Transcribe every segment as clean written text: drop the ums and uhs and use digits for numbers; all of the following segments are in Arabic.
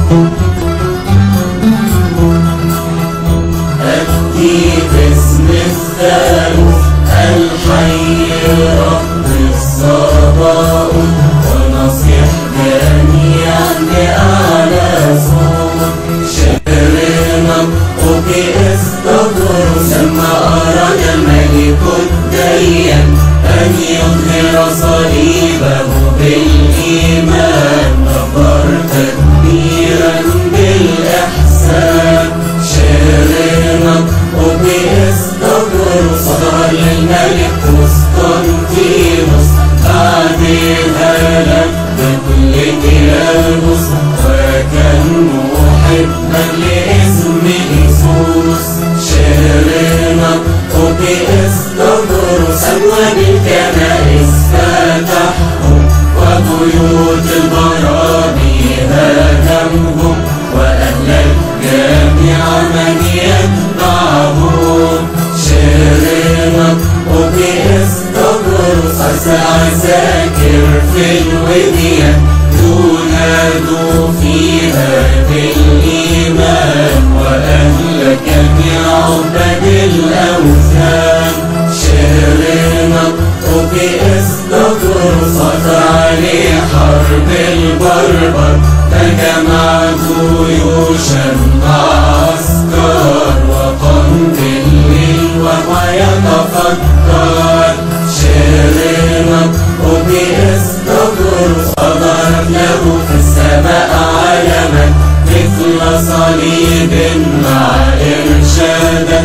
أبدي باسم الثالوث الحي رب الصباؤوت، ونصيح جميعا بأعلى صوت. شرنا وبئس تدرس لما أراد الملك الديان أن يظهر صليبه بالإيمان، كبر تكبيرا بالإحسان. شرنا وبئس تدرس ظهر للملك قسطنطينوس بعد الهلاك بكل تيالوس، وكان محبا لاسم يسوس. شرنا وبئس تدرس أبواب الكنائس فتحهم، وبيوت البرامي هدمهم، وأهل الجامع من يتبعهم. شرنا وبئس تدرس عساكر في الوديان ينادوا فيها بالإيمان، وأهلك بعبد الأوثان. شرنا وبئس تدرس عليه حرب البربر، فجمع جيوشا مع عسكر، وقام بالليل وهو يتفكر. شرنا وبئس تدرس ظهرت له في السماء علما مثل صليب مع إرشادا،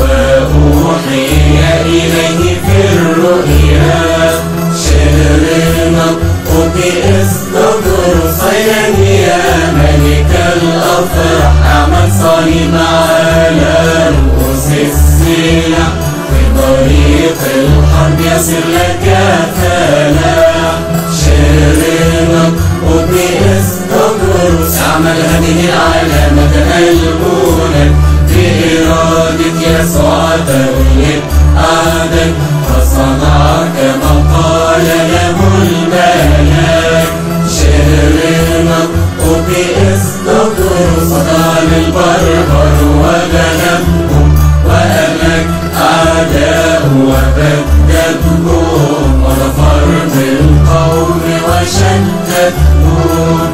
وأوحي إليه في الرؤيا. شرنا وبئس تدرس يا ملك الأفراح، أعمل صليب على رؤوس السلاح، في طريق الحرب يصير لك فلاح. شرنا وبئس تدرس اعمل هذه العلامة المولد بإرادة يسوع تغلب أعداءك، فصنع كما قال له الملاك. شرنا وبئس تدرس على البربر وغلبهم، وأهلك أعداء وبددهم، وظفر بالقوم وشتتهم.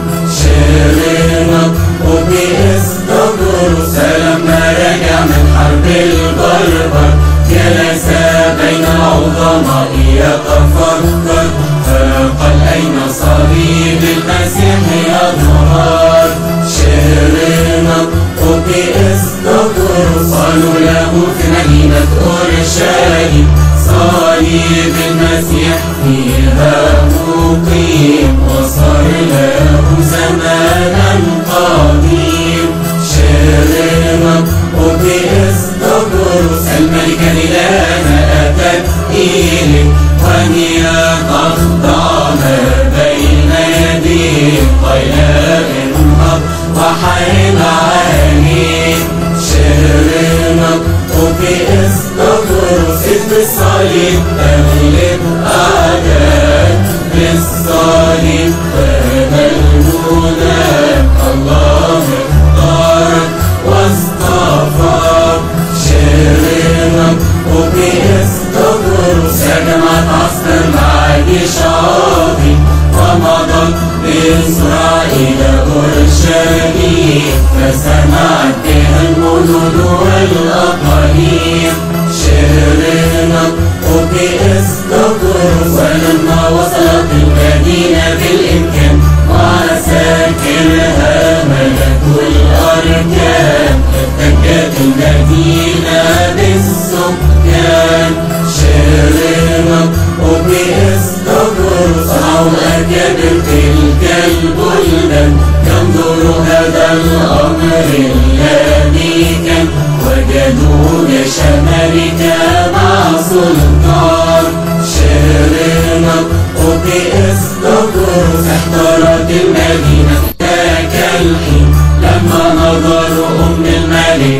شرنا وبئس تدرس لما رجع من حرب البربر جلس بين العظماء يتفكر، فقال أين صليب المسيح يظهر. شرنا وبئس تدرس قالوا له في مدينة أورشليم صليب المسيح فيها مقيم، وصار له زمانا قديم. شرنا وبئس تدرس الملك إلهنا أتت إليك، وهي تخضع ما بين يديك، قيلا انهض وحيد عليك. شرنا وبئس تدرس اسم الصليب تغلب أعداءك، بالصليب تغلبنا. الله اختارك واصطفاك. شرنا وبئس تدرس يا جماعة عصر مع جيش عظيم، ومضت بسرعة إلى أورشليم، فسمعت بها الملوك والأقاليم. شرنا وبئس تدرس ولما وصلت المدينة بالإمكان، وعساكرها ملكوا الأركان، احتجت المدينة بالسكان. شرنا وبئس تدرس صنعوا الأكابر تلك البلدان، ينظروا هذا الأمر الذي كان، وجدوا جيش ملكا مع سلطان. شرنا وبئس تدرس احترت المدينة ذاك الحين، لما نظروا أم الملك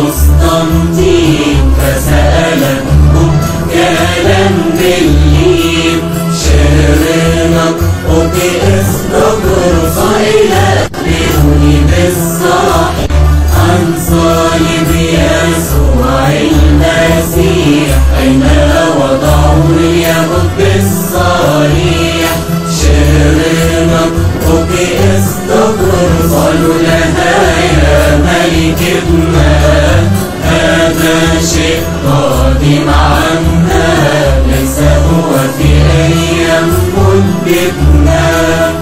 قسطنطين، فسألتهم كلام بالليل. شرنا وبئس تدرس إلى أخبروني الصحيح عن صليب يسوع المسيح، أين وضعوا اليهود بالصريح. شرنا وبإستقر قالوا لها يا ملك ابنها، هذا شيء قادم عنا ليس هو في أيام مدتنا.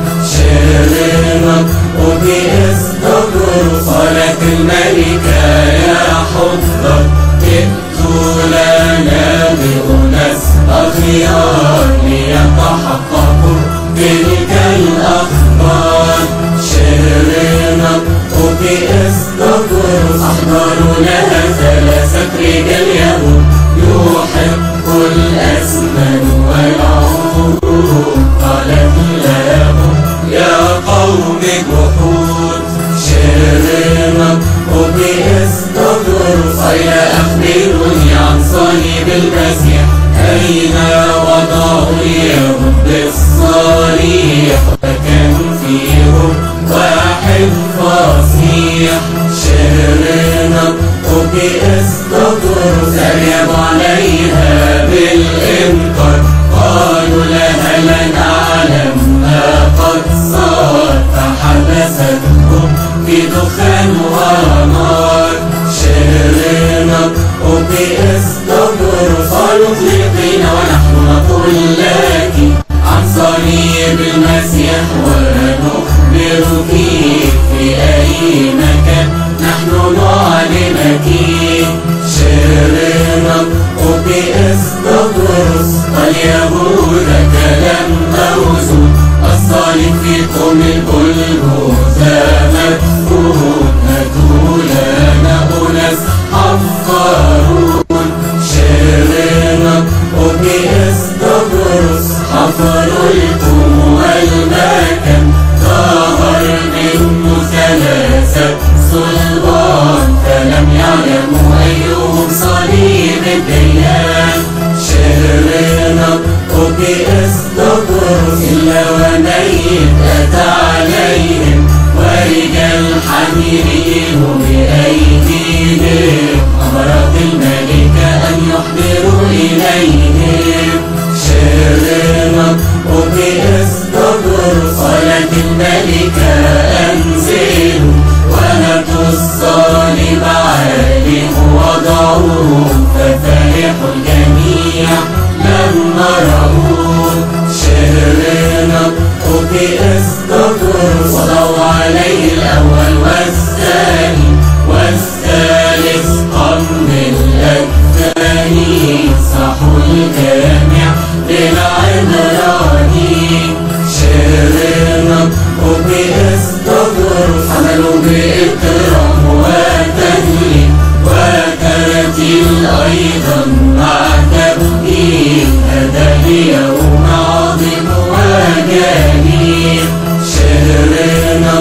شرنا وبإستقر قالت الملكة يا حضر ائتوا لنا بأناس أخيار ليتحققوا تلك الأخبار. شرنا وبإستقر أحضروا لها 3 رجال يهود يحبوا الأسمن والعروض، قالت لهم يا قوم جحود. شرنا وبإستقر قيل أخبروني عن صليب المسيح، أين وضعوا اليهود بالصريح، وكان فيهم واحد فصيح. شرنا وبإستقر سريعوا عليها بالإنكار، قالوا لها لا نعلم ما قد صار، فحبستهم في دخان ونار. شرنا وبإستقر قالوا اطلقينا ونحن نقول لك عن صليب المسيح ونخبرك في أي مكان نحن نعلمك. شرنا وبإستقر قال يهود كلام موزون، الصليب فيكم الجلجثة مدفون، هاتوا لنا أناس حفارون. شرنا وبإستقر حفروا لكم المكان، ظهر منه 3 صلبان، فلم يعلموا أيهم صليب الديان. شرنا وبإستقر إلا وميت أتى عليهم، ورجال حميرين بأيديهم، أمرت الملكة أن يحضروا إليهم. شرنا وبإستقر قالت الملكة انزلوا وهاتوا الصليب عليه وضعوه، ففرحوا الجميع لما رأوه. شرنا وبإستقر وضعوا عليه الأول والثاني والثالث قم الأكفاني، صحوا الجامع للعبراني. شرنا وبإستقر حملوا بإكرام وتهليل وترتيل أيضا مع تبكير، هذا اليوم عظيم وجليل. شرنا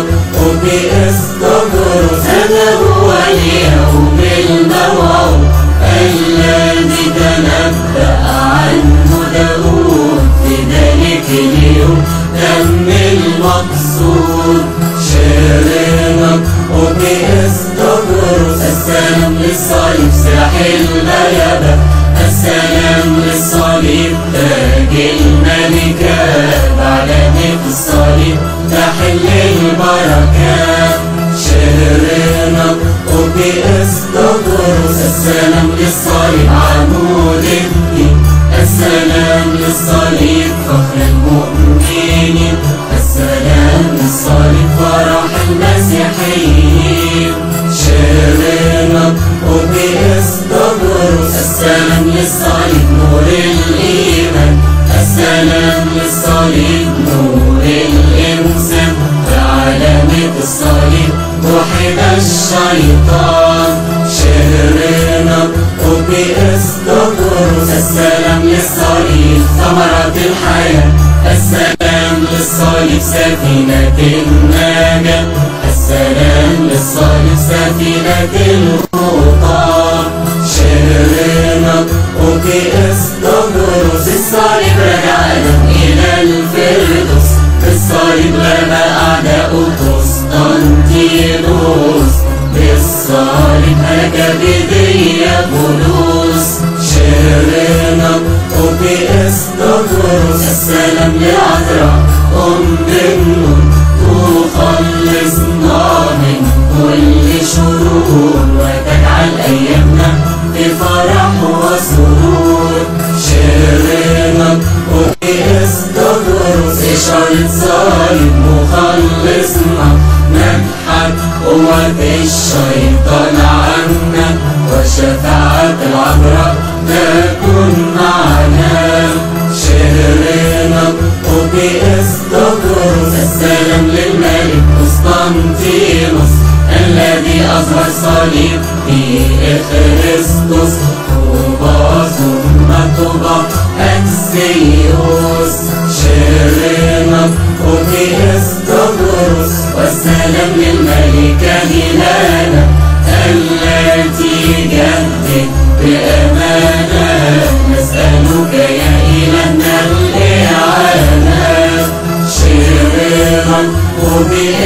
وبإستقر هذا هو اليوم الموعود الذي تنبأ عنه داود، في ذلك اليوم تم المقصود. شرنا وبإستقر السلام للصليب سلاح الغلبة، السلام للصليب تاج الملكة، بعلامة الصليب تحل البركات. شرنا وبإستقر السلام للصليب عمود الدين، السلام للصليب فخر المؤمنين، السلام للصليب فرح المسيحيين. شرنا وبإستقر السلام للصليب نور الإيمان، السلام للصليب نور الإنسان، بعلامة الصليب وحد الشيطان. شرنا وبإستقر السلام للصليب ثمرة الحياة، السلام للصليب سفينة النجاة، السلام للصليب سفينة الخطى. شرنا وبإستقر الصليب رجعنا إلى الفردوس، الصليب غلب أعداء قسطنطينوس. كبدية بولوس شرنا وبإستغرس السلام للعذراء النور تخلصنا من كل شرور وتجعل أيامنا في فرح وسرور شرنا وبإستغرس إشارة صليب مخلصنا نجحت قوة الشيطان عنا وشفاعة العذراء تكون معنا شهرنا وبإستغرس السلام للملك قسطنطينوس الذي أظهر صليب في خريستوس طوبى ثم طوبى أكسيوس شهرنا وبإستغرس والسلام للملكة هيلانا التي جدت بأمانة نسألك يا إلهنا الإعانة شرنا